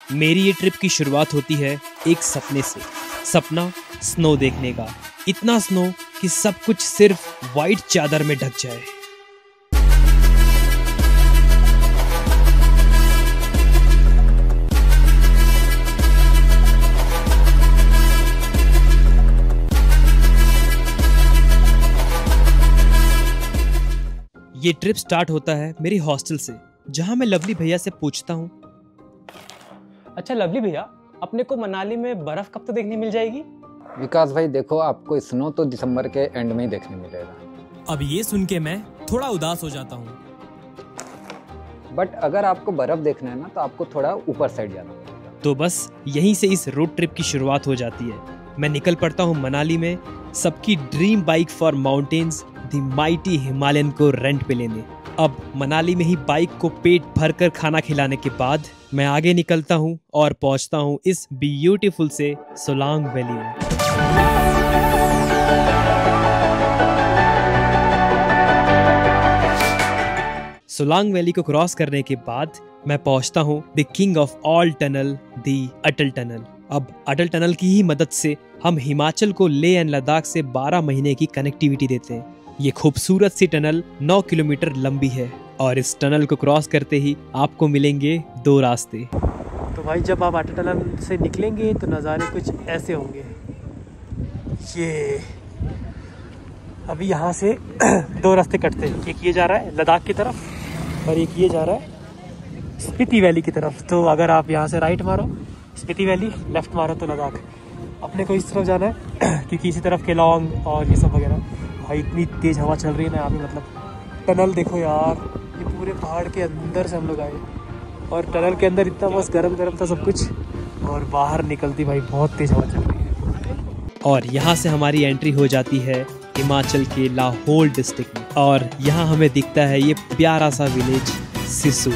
मेरी ये ट्रिप की शुरुआत होती है एक सपने से। सपना स्नो देखने का, इतना स्नो कि सब कुछ सिर्फ वाइट चादर में ढक जाए। ये ट्रिप स्टार्ट होता है मेरी हॉस्टल से, जहां मैं लवली भैया से पूछता हूँ, अच्छा लवली भैया, अपने को मनाली में बर्फ कब तक देखने मिल जाएगी? विकास भाई देखो, आपको स्नो तो दिसंबर के एंड में ही देखने मिलेगा। अब ये सुन के मैं थोड़ा उदास हो जाता हूँ। बट अगर आपको बर्फ देखना है ना, तो आपको थोड़ा ऊपर साइड जाना पड़ेगा। तो बस यहीं से इस रोड ट्रिप की शुरुआत हो जाती है। मैं निकल पड़ता हूँ मनाली में, सबकी dream bike for mountains the mighty Himalayan को रेंट पे लेने। अब मनाली में ही बाइक को पेट भरकर खाना खिलाने के बाद मैं आगे निकलता हूँ और पहुँचता हूँ इस ब्यूटीफुल से सोलांग वैली में। सोलांग वैली को क्रॉस करने के बाद मैं पहुंचता हूं the king of all tunnel, the Atal tunnel. अब अटल टनल की ही मदद से हम हिमाचल को लेह एंड लद्दाख से 12 महीने की कनेक्टिविटी देते हैं। ये खूबसूरत सी टनल 9 किलोमीटर लंबी है और इस टनल को क्रॉस करते ही आपको मिलेंगे 2 रास्ते। तो भाई जब आप अटल टनल से निकलेंगे तो नज़ारे कुछ ऐसे होंगे। ये अभी यहाँ से 2 रास्ते कटते हैं, एक ये जा रहा है लद्दाख की तरफ और एक ये जा रहा है स्पीति वैली की तरफ। तो अगर आप यहाँ से राइट मारो स्पीति वैली, लेफ्ट मारो तो लद्दाख। अपने को इस तरफ जाना है क्योंकि इसी तरफ केलोंग और ये सब वगैरह। भाई इतनी तेज़ हवा चल रही है ना यहाँ पे, मतलब टनल देखो यार, ये पूरे पहाड़ के अंदर से हम लोग आए और टनल के अंदर इतना मस्त गरम गरम था सब कुछ, और बाहर निकलती भाई बहुत तेज़ हवा चल रही है। और यहाँ से हमारी एंट्री हो जाती है हिमाचल के लाहौल डिस्ट्रिक्ट में, और यहाँ हमें दिखता है ये प्यारा सा विलेज सिसु।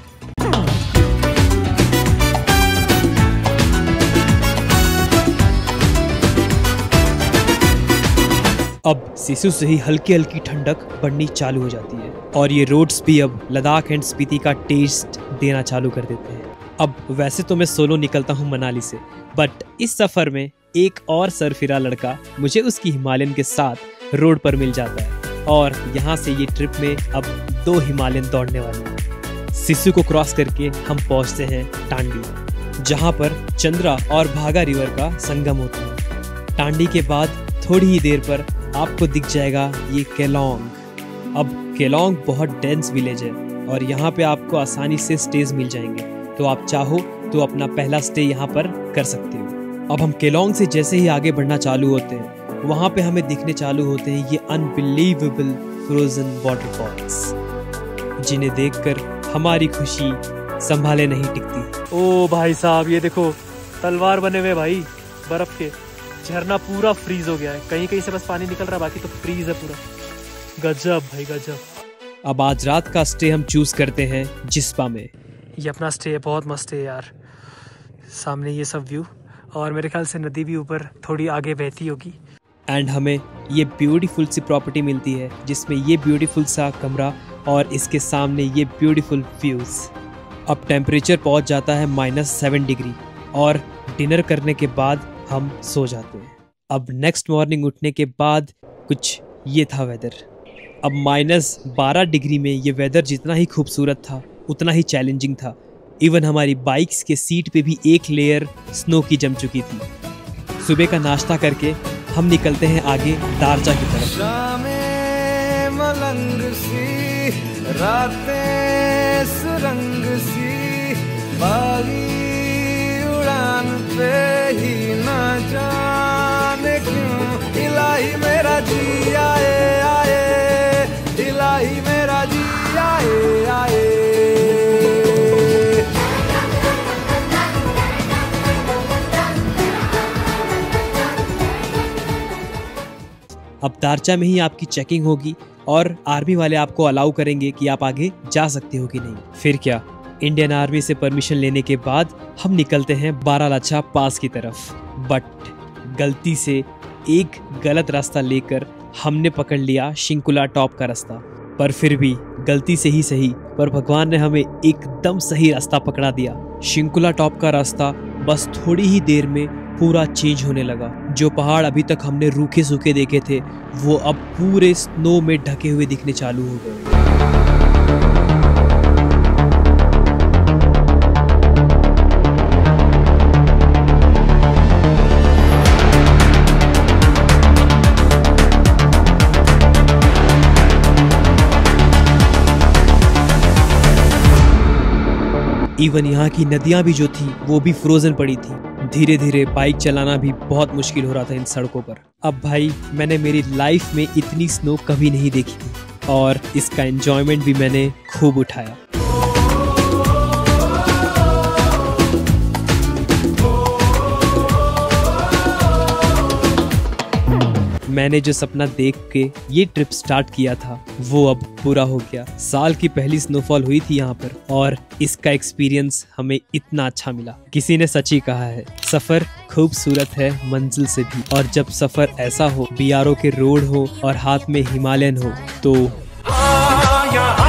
अब सिसु से ही हल्की हल्की ठंडक बढ़नी चालू हो जाती है और ये रोड्स भी अब लद्दाख एंड स्पीति का टेस्ट देना चालू कर देते हैं। अब वैसे तो मैं सोलो निकलता हूँ मनाली से, बट इस सफर में एक और सरफिरा लड़का मुझे उसकी हिमालयन के साथ रोड पर मिल जाता है और यहाँ से ये ट्रिप में अब 2 हिमालयन दौड़ने वाले हैं। सिसु को क्रॉस करके हम पहुँचते हैं टांडी, जहाँ पर चंद्रा और भागा रिवर का संगम होता है। टांडी के बाद थोड़ी ही देर पर आपको दिख जाएगा ये केलोंग। अब केलोंग बहुत डेंस विलेज है और यहाँ पे आपको आसानी से स्टेज मिल जाएंगे, तो आप चाहो तो अपना पहला स्टे यहाँ पर कर सकते हो। अब हम केलोंग से जैसे ही आगे बढ़ना चालू होते हैं, वहाँ पे हमें दिखने चालू होते हैं ये अनबिलीवेबल फ्रोजन वाटरफॉल्स, जिन्हें देखकर हमारी खुशी संभाले नहीं टिकती। ओ भाई साहब, ये देखो तलवार बने हुए भाई बर्फ के। झरना पूरा फ्रीज हो गया है, कहीं कहीं से बस पानी निकल रहा है, बाकी तो फ्रीज है पूरा। गजब भाई गजब। अब आज रात का स्टे हम चूज करते हैं जिस्पा में। ये अपना स्टे बहुत मस्त है यार, सामने ये सब व्यू, और मेरे ख्याल से नदी भी ऊपर थोड़ी आगे बहती होगी। एंड हमें ये ब्यूटीफुल सी प्रॉपर्टी मिलती है जिसमें ये ब्यूटीफुल सा कमरा और इसके सामने ये ब्यूटीफुल व्यूज। अब टेम्परेचर पहुंच जाता है -7 डिग्री और डिनर करने के बाद हम सो जाते हैं। अब नेक्स्ट मॉर्निंग उठने के बाद कुछ ये था वेदर। अब -12 डिग्री में ये वेदर जितना ही खूबसूरत था उतना ही चैलेंजिंग था। इवन हमारी बाइक्स के सीट पे भी एक लेयर स्नो की जम चुकी थी। सुबह का नाश्ता करके हम निकलते हैं आगे दारचा की तरफ। शामें मलंग सी, रातें सुरंग सी, बागी उड़ान पे ही ना जाने क्यों इलाही मेरा जी आए आए, इलाही मेरा जी आए आए। अब दारचा में ही आपकी चेकिंग होगी और आर्मी वाले आपको अलाउ करेंगे कि आप आगे जा सकते हो कि नहीं। फिर क्या, इंडियन आर्मी से परमिशन लेने के बाद हम निकलते हैं बारालाचा पास की तरफ। बट गलती से एक गलत रास्ता लेकर हमने पकड़ लिया शिंकुला टॉप का रास्ता। पर फिर भी गलती से ही सही, पर भगवान ने हमें एकदम सही रास्ता पकड़ा दिया शिंकुला टॉप का रास्ता बस थोड़ी ही देर में पूरा चेंज होने लगा। जो पहाड़ अभी तक हमने रूखे सूखे देखे थे वो अब पूरे स्नो में ढके हुए दिखने चालू हो गए। इवन यहाँ की नदियां भी जो थी वो भी फ्रोजन पड़ी थी। धीरे धीरे बाइक चलाना भी बहुत मुश्किल हो रहा था इन सड़कों पर। अब भाई मैंने मेरी लाइफ में इतनी स्नो कभी नहीं देखी थी और इसका एंजॉयमेंट भी मैंने खूब उठाया। मैंने जो सपना देख के ये ट्रिप स्टार्ट किया था वो अब पूरा हो गया। साल की पहली स्नोफॉल हुई थी यहाँ पर और इसका एक्सपीरियंस हमें इतना अच्छा मिला। किसी ने सच ही कहा है, सफर खूबसूरत है मंजिल से भी। और जब सफर ऐसा हो, BRO के रोड हो और हाथ में हिमालयन हो तो